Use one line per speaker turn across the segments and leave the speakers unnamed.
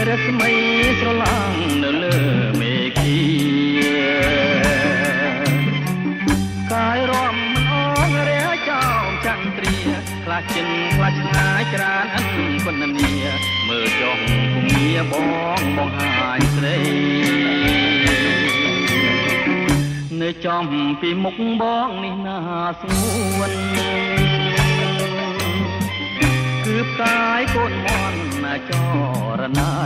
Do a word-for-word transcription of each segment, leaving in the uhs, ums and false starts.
ស្មីស្រឡាំងនៅលើមេឃីកាយរំមិនអងរះចោមចន្ទ្រាខ្លាចចិនខ្លាចឆ្ងាយច្រានអិនគុណនីមើលចុះភូមិបងបងហាញស្រីនៅចំពីមុខបងនេះណាស្ងួនគឺផ្កាយកូនមន់ណាចរណៃ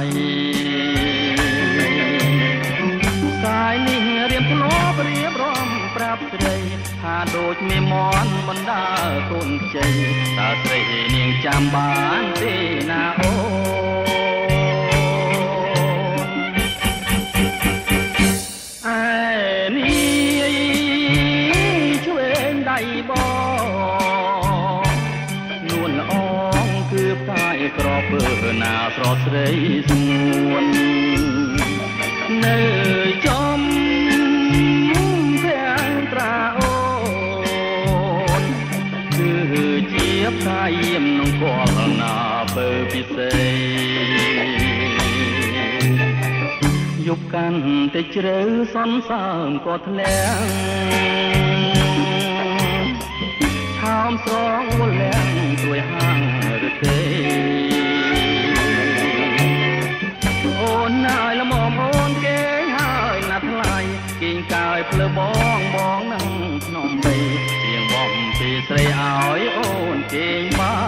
ស្កាយនេះរៀមធ្លាប់រៀបរំប្រាប់ស្រីថាដូចមេមន់បណ្ដាកូនខ្ចីតើស្រីនាងចាំបានទេណាអូក្រពើណាស្រស់ស្រីស្ងួននៅចំភាំងត្រាអូនគឺជាផ្កាយាមក្នុងគល់ណាបើពិសេសយប់កាន់តែជ្រៅសន្សើមក៏ធ្លាំងឆោមស្រងវល់លាំងត្រួយហាងឬទេអូនហើយល្មមអូនគេហើយណាស់ថ្លៃគេងកាយភ្លើបងបងនឹងភ្នំបីរៀងបំពីស្រីឲ្យអូនគេង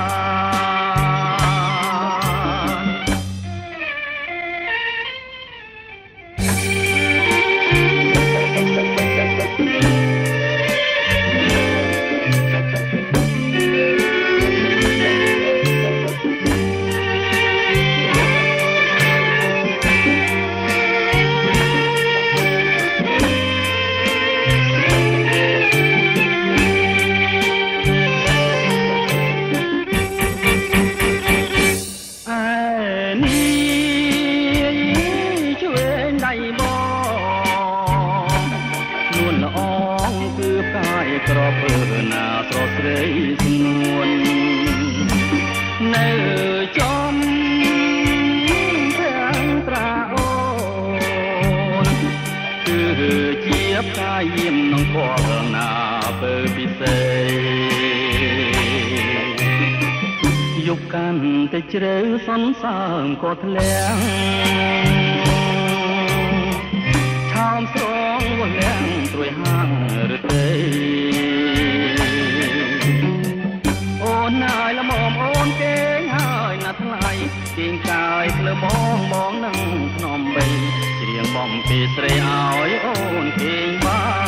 ក្រពើណាស្រស់ស្រីស្ងួននៅចំភាំងត្រាអូនគឺជាផ្កាយាមក្នុងគល់ណាបើពិសេសយប់កាន់តែជ្រៅសន្សើមក៏ធ្លាំងឆោមស្រងវល់លាំងត្រួយហាងឬទេអូនហើយល្មមអូនគេងហើយណាស់ថ្លៃគេងកាយភ្លើបងបងនឹងភ្នំបីច្រៀងបំពីស្រីឲ្យអូនគេងបាន